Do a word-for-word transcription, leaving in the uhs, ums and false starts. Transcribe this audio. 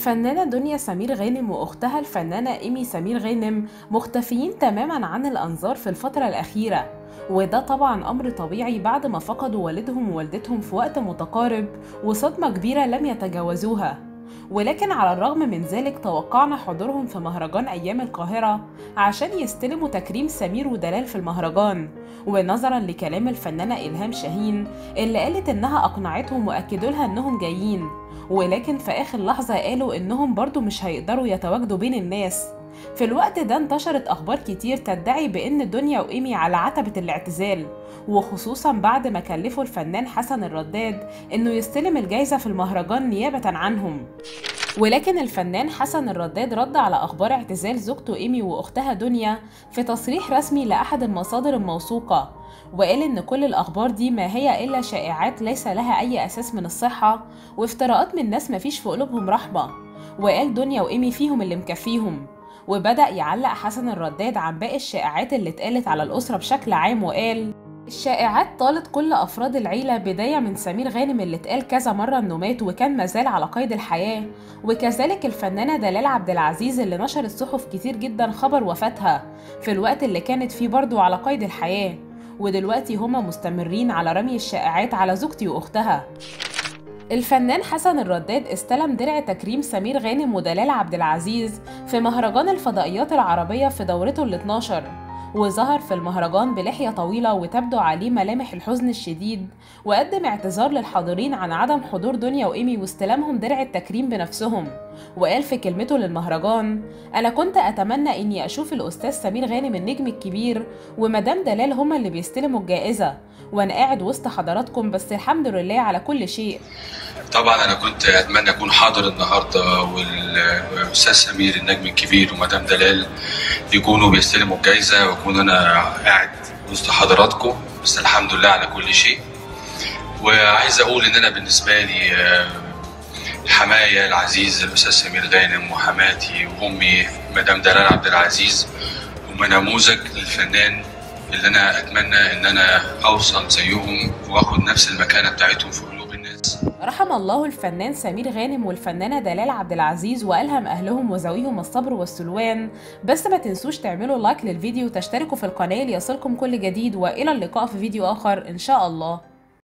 الفنانة دنيا سمير غانم وأختها الفنانة إيمي سمير غانم مختفيين تماماً عن الأنظار في الفترة الأخيرة، وده طبعاً أمر طبيعي بعد ما فقدوا والدهم ووالدتهم في وقت متقارب وصدمة كبيرة لم يتجاوزوها. ولكن على الرغم من ذلك توقعنا حضورهم في مهرجان أيام القاهرة عشان يستلموا تكريم سمير ودلال في المهرجان، ونظراً لكلام الفنانة إلهام شاهين اللي قالت إنها أقنعتهم وأكدوا لها إنهم جايين، ولكن في آخر لحظة قالوا إنهم برضو مش هيقدروا يتواجدوا بين الناس. في الوقت ده انتشرت أخبار كتير تدعي بإن دنيا وإيمي على عتبة الاعتزال، وخصوصا بعد ما كلفوا الفنان حسن الرداد إنه يستلم الجايزة في المهرجان نيابة عنهم. ولكن الفنان حسن الرداد رد على أخبار اعتزال زوجته إيمي وأختها دنيا في تصريح رسمي لأحد المصادر الموثوقة، وقال إن كل الأخبار دي ما هي إلا شائعات ليس لها أي أساس من الصحة وافتراءات من ناس مفيش في قلوبهم رحمة، وقال دنيا وإيمي فيهم اللي مكفيهم. وبدأ يعلق حسن الرداد عن باقي الشائعات اللي اتقالت على الأسرة بشكل عام وقال: الشائعات طالت كل أفراد العيلة، بداية من سمير غانم اللي اتقال كذا مرة إنه مات وكان مازال على قيد الحياة، وكذلك الفنانة دلال عبد العزيز اللي نشر الصحف كتير جدا خبر وفاتها في الوقت اللي كانت فيه برضه على قيد الحياة، ودلوقتي هما مستمرين على رمي الشائعات على زوجتي وأختها. الفنان حسن الرداد استلم درع تكريم سمير غانم ودلال عبد العزيز في مهرجان الفضائيات العربية في دورته ال اثناشر، وظهر في المهرجان بلحية طويلة وتبدو عليه ملامح الحزن الشديد، وقدم اعتذار للحاضرين عن عدم حضور دنيا وإيمي واستلامهم درع التكريم بنفسهم، وقال في كلمته للمهرجان: أنا كنت أتمنى إني أشوف الأستاذ سمير غانم النجم الكبير ومدام دلال هما اللي بيستلموا الجائزة وأنا قاعد وسط حضراتكم، بس الحمد لله على كل شيء. طبعا انا كنت اتمنى اكون حاضر النهارده والاستاذ سمير النجم الكبير ومدام دلال يكونوا بيستلموا الجائزه واكون انا قاعد وسط حضراتكم، بس الحمد لله على كل شيء. وعايز اقول ان انا بالنسبه لي حماية العزيز الاستاذ سمير غانم وحماتي وامي مدام دلال عبد العزيز هم نموذج للفنان اللي انا اتمنى ان انا اوصل زيهم واخد نفس المكانه بتاعتهم في قلوب الناس. رحم الله الفنان سمير غانم والفنانة دلال عبد العزيز وألهم أهلهم وذويهم الصبر والسلوان. بس ما تنسوش تعملوا لايك للفيديو وتشتركوا في القناة ليصلكم كل جديد، وإلى اللقاء في فيديو آخر إن شاء الله.